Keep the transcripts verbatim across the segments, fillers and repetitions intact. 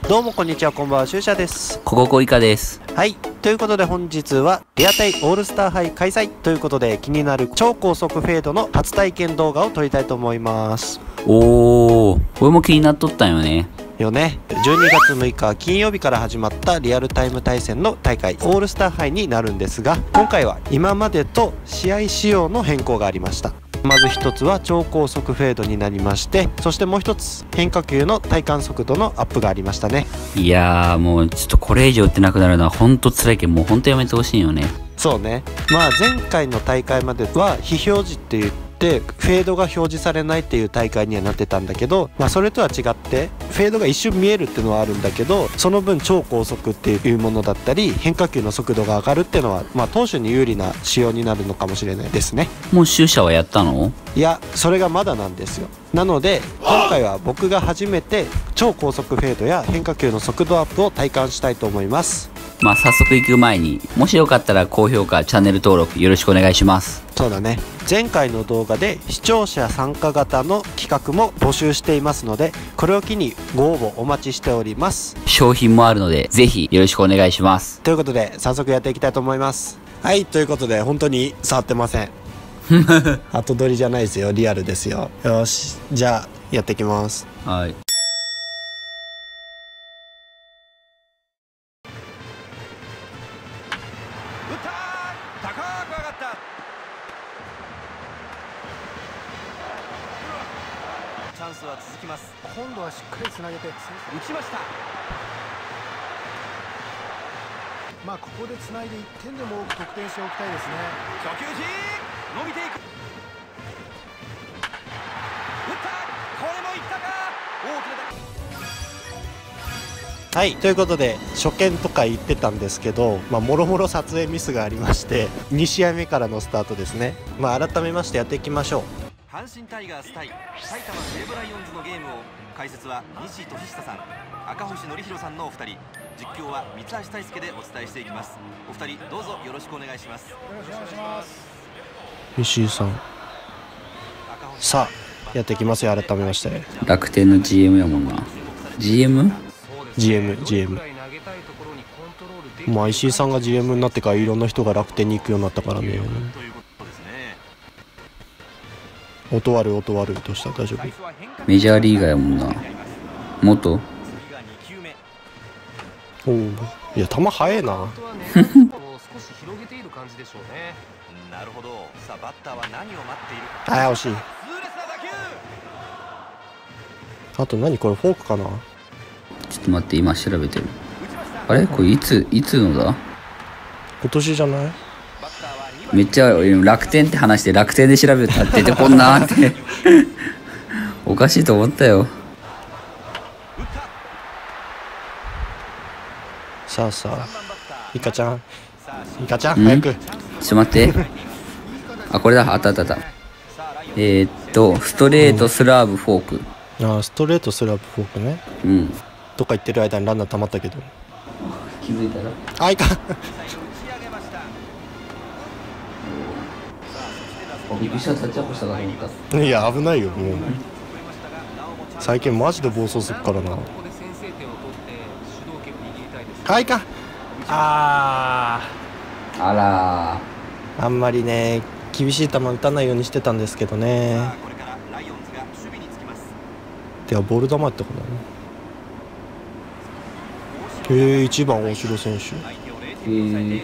どうもこんにちは、こんばんは、しゅうしゃです。 こここいかです。 はい、ということで本日はリアタイオールスター杯開催ということで、気になる超高速フェードの初体験動画を撮りたいと思います。 おー、これも気になっとったんよね。 よね。じゅうにがつむいか金曜日から始まったリアルタイム対戦の大会オールスター杯になるんですが、今回は今までと試合仕様の変更がありました。まず一つは超高速フェードになりまして、そしてもう一つ変化球の体感速度のアップがありましたね。 いやー、もうちょっとこれ以上打ってなくなるのはほんと辛いけど、もうほんとやめてほしいよね。 そうね。まあ前回の大会までは非表示って言ってフェードが表示されないっていう大会にはなってたんだけど、まあそれとは違ってフェードが一瞬見えるっていうのはあるんだけど、その分超高速っていうものだったり変化球の速度が上がるっていうのは、まあ投手に有利な仕様になるのかもしれないですね。 もう終者はやったの？ いや、それがまだなんですよ。なので今回は僕が初めて超高速フェードや変化球の速度アップを体感したいと思います。 まあ早速行く前に、もしよかったら高評価、チャンネル登録よろしくお願いします。 そうだね。前回の動画で視聴者参加型の企画も募集していますので、これを機にご応募お待ちしております。 商品もあるのでぜひよろしくお願いします。 ということで早速やっていきたいと思います。はい、ということで本当に触ってません。後撮りじゃないですよ、リアルですよ。よし、じゃあやっていきます。 はい。 チャンスは続きます。今度はしっかりつなげて打ちました。まあここでつないでいってんでも多く得点しておきたいですね。初球時伸びていく。打った、これもいったか。大きな。 はい、ということで初見とか言ってたんですけど、まあ、もろもろ撮影ミスがありましてに試合目からのスタートですね。まあ改めましてやっていきましょう。 阪神タイガース対埼玉西武ライオンズのゲームを解説は西俊久さん、赤星則弘さんのお二人、実況は三橋大輔でお伝えしていきます。お二人どうぞよろしくお願いします。よろしくお願いします。 石井さん、さあやっていきますよ。改めまして楽天の ジーエム やもんな。 ジーエム？ ジーエム ジーエム。 まあ石井さんが ジーエム になってからいろんな人が楽天に行くようになったからね。音悪い音悪いとしたら大丈夫？ メジャーリーガーやもんな。元？ おお、いや球速えな。 少し広げている感じでしょうね。なるほど。さあバッターは何を待っているか。 あー惜しい。あと何これ、フォークかな。 ちょっと待って、今調べてる。あれこれいついつのだ？ 今年じゃない？ めっちゃ楽天って話して楽天で調べたら出てこんなーっておかしいと思ったよ。 さあさあ、イカちゃんイカちゃん早く。 ちょっと待ってあ、これだ。あったあったあった。えー、っとストレートスラーブフォーク、 うん、あストレートスラーブフォークね。 うん。 とか言ってる間にランナー溜まったけど気づいたらあいかんびっくりした。タッチアップしたかと思った。 いや危ないよ、もう最近マジで暴走するからな。あいかん。ああらーあんまりね厳しい球打たないようにしてたんですけどね。ではボール球やったかな。えー、いちばん大城選手。 えー、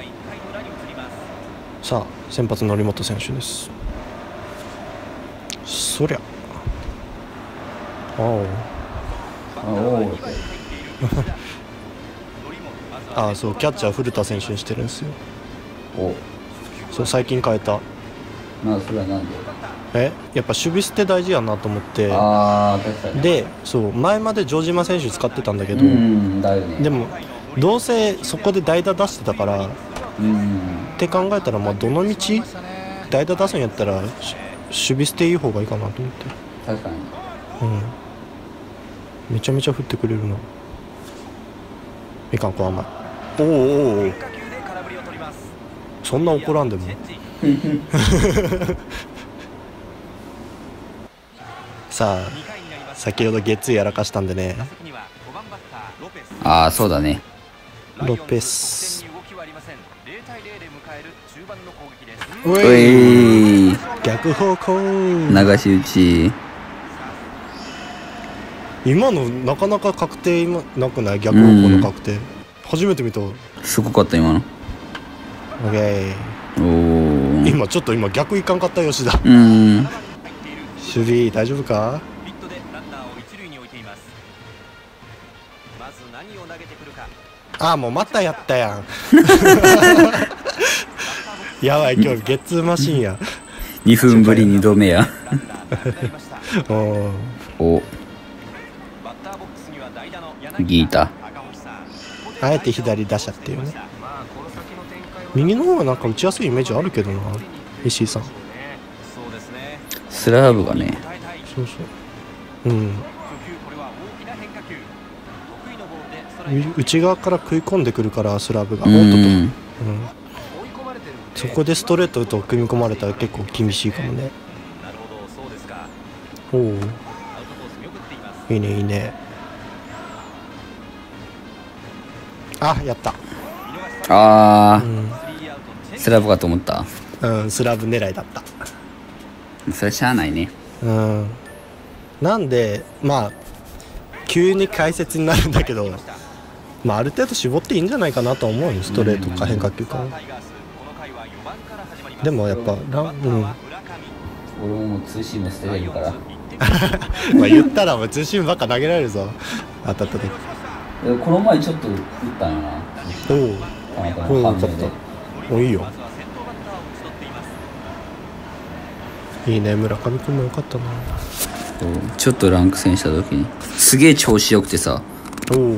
さあ先発則本選手です。そりゃあおあおーああそうキャッチャー古田選手にしてるんですよ。 おそう最近変えた。 まあそれはなんで？ えやっぱ守備捨て大事やなと思って。 ああ確かに。 でそう前まで城島選手使ってたんだけど、 うんだよね。 でもどうせそこで代打出してたからうんって考えたら、まあどの道代打出すんやったら守備捨ていい方がいいかなと思って。 確かに。 うんめちゃめちゃ振ってくれるな。みかんこ甘い。おおおお、そんな怒らんでもさあ先ほどゲッツーやらかしたんでね、 ああそうだね。 ロペス。 おういー、 逆方向。 流し打ち。 今のなかなか確定今なくない？逆方向の確定初めて見た。オすごかった今の。 ッケー。 おー、 今ちょっと今逆いかんかった吉田。 うーん、 守備大丈夫か？ ヒットでランナーを一塁に置いています。まず何を投げてくるか。 ああもうまたやったやん。やばい今日ゲッツーマシンや。 にふんぶりにどめや。 おーお、ギータ。 あえて左打者っていうね。右の方がなんか打ちやすいイメージあるけどな、石井さん。 スラーブがね。 そうそう。うん。う内側から食い込んでくるからスラーブが。 うおっとっと。 ん、 うん。そこでストレートと組み込まれたら結構厳しいかもね。おお。いいねいいね。あ、やった。 あうー、スラブかと思った。 ん、うん、スラブ狙いだった。 それしゃあないね。 うん。なんでまあ急に解説になるんだけど、まあある程度絞っていいんじゃないかなと思うよ。ストレートか変化球か。でもやっぱラン、うん。 俺ももうツーシーム捨てれるから。 まあ言ったらもうツーシームばっか投げられるぞ。当たった時。 えこの前ちょっと打ったんやな。 おお。 たまたまおお、 反応で。 よかった。おいいよ。いいね、村上君もよかったな。 そうちょっとランク戦した時にすげえ調子よくてさ、 おお。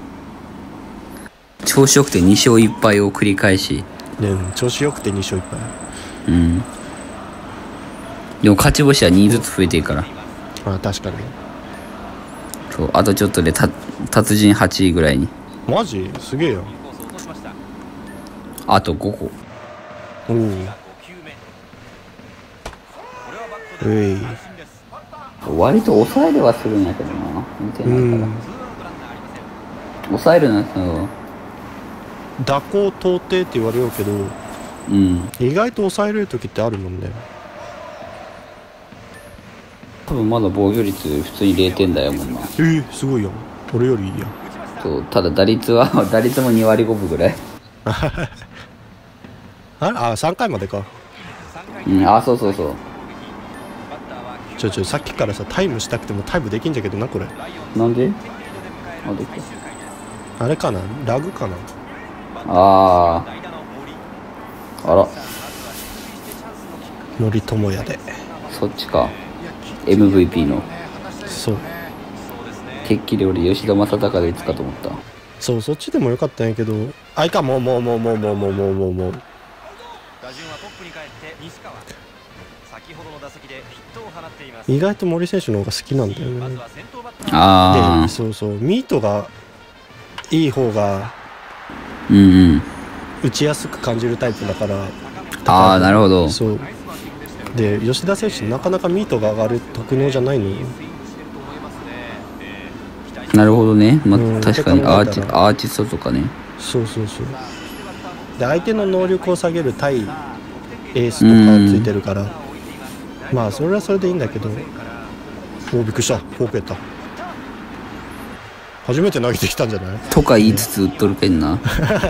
調子よくてに勝いっぱいを繰り返し、 ね、調子よくてに勝いっぱい。 うん。でも勝ち星はにずつ増えていいから。 あ、確かに。 そうあとちょっとでた達人はちいぐらいに。 マジすげえよ。 あとごこ。 おお。うい。 割と抑えではするんやけどな。見てうないから。 ん。 抑えるのやつの、 蛇行到底って言われようけど、 うん。 意外と抑えれる時ってあるもんね。 多分まだ防御率普通にれいてんだよもんな。 えー、すごいやん。俺よりいいやん。 そうただ打率は打率もにわりごぶぐらい。 あれあ、さんかいまでか。 うん、あそうそうそう。 ちょちょさっきからさタイムしたくてもタイムできんじゃけどなこれ。 なんであどこあれかな、ラグかな。 あーあら森友哉で。 そっちか。 エムブイピー の。 そうてっきり俺吉田正尚でいつかと思った。 そうそっちでもよかったんやけど、あいかもうもうもうもうもうもうもうもうもう打順はトップに帰って西川。先ほどの打席でヒットを放っています。 意外と森選手の方が好きなんだよね。 まずは先頭バッター。 あでそうそうミートがいい方があうんうん打ちやすく感じるタイプだから。 ああなるほど。 そうで吉田選手なかなかミートが上がる特能じゃないのよ。 なるほどね、まあうん確かにアーチって考えたらアーティストとかね。 そうそうそう。で相手の能力を下げる対エースとかついてるから、まあそれはそれでいいんだけど。おおびっくりした、フォークやった。初めて投げてきたんじゃないとか言いつつ打っとるけんな。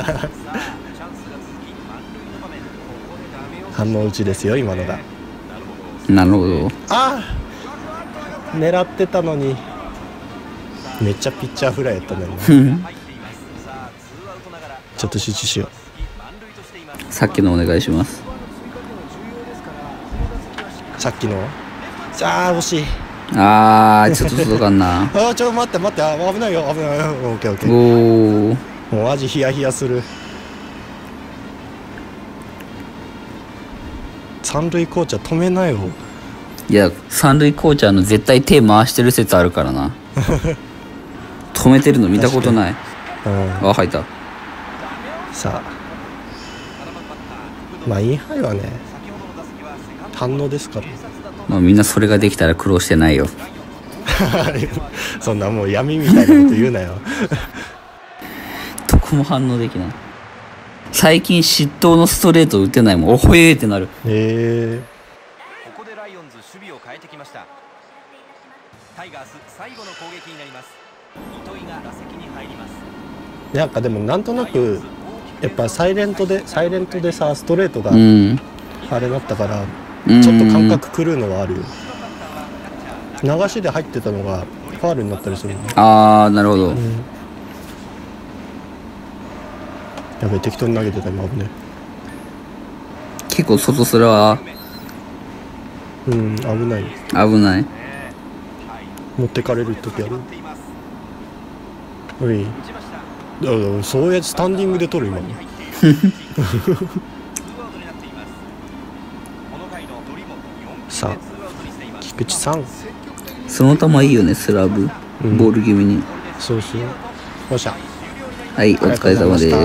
反応打ちですよ今のが。 なるほど。 ああ狙ってたのにめっちゃピッチャーフライやったね。ちょっと集中しよう。 さっきのお願いします。 さっきのああ惜しい。 あーちょっと届かんな。 あーちょっと待って待って、あ危ないよ危ないよ。オッケーオッケー。 おおもう味ヒヤヒヤする。三塁コーチは止めないよ。 いや三塁コーチャーの絶対手回してる説あるからな。止めてるの見たことない。 うん、 あ入った。 さあまあインハイはね反応ですから。 まあみんなそれができたら苦労してないよ。 そんなもう闇みたいなこと言うなよ。 どこも反応できない。最近失投のストレート打てないもん。おほえーってなる。 へえ。 ここでライオンズ守備を変えてきました。タイガース最後の攻撃になります。糸井が打席に入ります。 なんかでもなんとなくやっぱサイレントでサイレントでさストレートがうんあれだったからうんちょっと感覚狂うのはあるよ。流しで入ってたのがファールになったりするの、 ああなるほど、 うん、やべえ適当に投げてた今危ね。 結構外すらはうん危ない。 危ない。 持ってかれる時ある。おいだからそうやってスタンディングで取る今の。さあ菊池さんその球いいよね、スラブ、うん、ボール気味に。 そうそう。おっしゃ。 はい、お疲れ様です。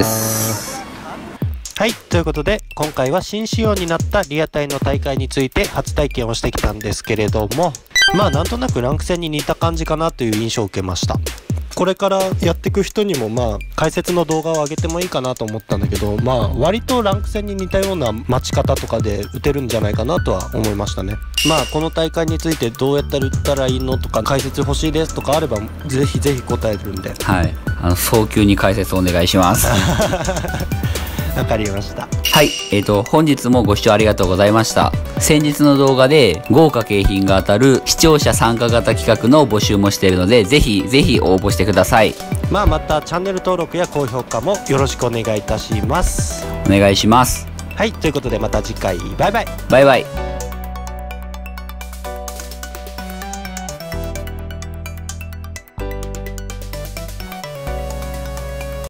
はい、ということで今回は新仕様になったリアタイの大会について初体験をしてきたんですけれども、まあなんとなくランク戦に似た感じかなという印象を受けました。これからやっていく人にもまあ解説の動画を上げてもいいかなと思ったんだけど、まあ割とランク戦に似たような待ち方とかで打てるんじゃないかなとは思いましたね。まあこの大会についてどうやったら打ったらいいのとか解説欲しいですとかあればぜひぜひ答えるんで、 はい、あの早急に解説お願いします。 わかりました。 はい、えーと本日もご視聴ありがとうございました。先日の動画で豪華景品が当たる視聴者参加型企画の募集もしているので、ぜひぜひ応募してください。 まあまたチャンネル登録や高評価もよろしくお願いいたします。 お願いします。 はい、ということでまた次回バイバイ。 バイバイ。